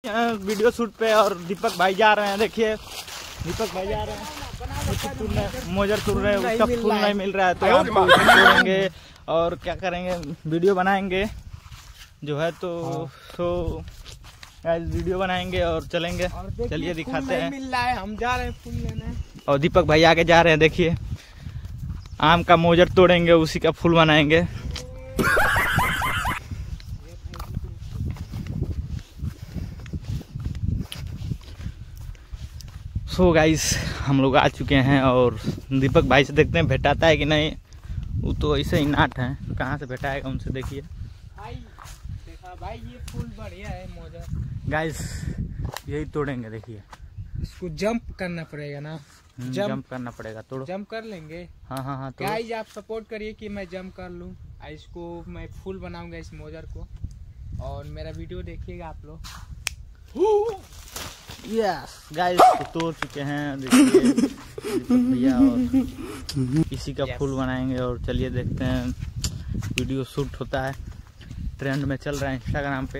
Video shoot पे और दीपक भाई जा रहे हैं। देखिए दीपक भाई जा रहे हैं, मोजर तुर रहे हैं, उसका फूल नहीं मिल रहा है तो हम तोड़ेंगे और क्या करेंगे, वीडियो बनाएंगे जो है तो वीडियो बनाएंगे और चलेंगे। चलिए दिखाते हैं। मिल रहा है, हम जा रहे हैं फूल लेने और दीपक भाई आगे जा रहे हैं। देखिए आम का मोजर तोड़ेंगे, उसी का फूल बनाएंगे। सो गाइस हम लोग आ चुके हैं और दीपक भाई से देखते हैं भेटाता है कि नहीं। वो तो ऐसे ही नाट है, कहाँ से भेटाएगा उनसे। देखिए भाई, देखा भाई ये फूल बढ़िया है मोजर। गाइस यही तोड़ेंगे। देखिए इसको जंप करना पड़ेगा ना, जंप करना पड़ेगा। तोड़ो, जंप कर लेंगे। हाँ गाइस आप सपोर्ट करिए कि मैं जंप कर लूँ। इसको मैं फूल बनाऊंगा इस मोजर को, और मेरा वीडियो देखिएगा आप लोग। यस गाइस तो तोड़ चुके हैं। देखिए दीपक भैया और इसी का फूल बनाएंगे और चलिए देखते हैं। वीडियो शूट होता है, ट्रेंड में चल रहा है इंस्टाग्राम पे।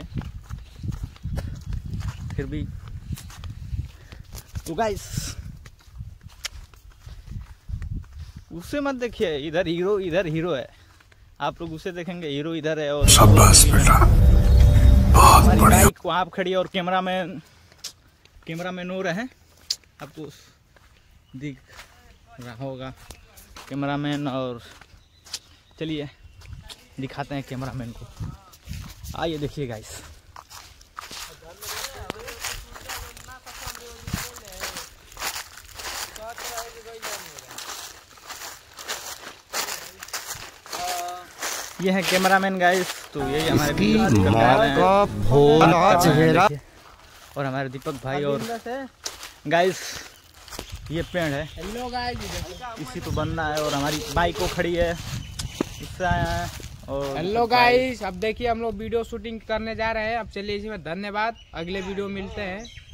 फिर भी तो गाइस उसे मत देखिए, इधर हीरो है। आप लोग उसे देखेंगे, हीरो इधर है। और शाबाश बेटा, बहुत बढ़िया। बाइक वहाँ खड़ी है और कैमरामैन हो रहे हैं। आपको दिख रहा होगा कैमरामैन। और चलिए दिखाते हैं कैमरामैन को। आइए देखिए गाइस। ये है कैमरामैन गाइस। तो यही हमारे चेहरा और हमारे दीपक भाई। और गाइस ये पेड़ है, हेलो गाइस, इसी पे बनना है। और हमारी बाइक को खड़ी है, इससे आया है। और हेलो गाइस, अब देखिए हम लोग वीडियो शूटिंग करने जा रहे हैं। अब चलिए इसी में धन्यवाद, अगले वीडियो मिलते हैं।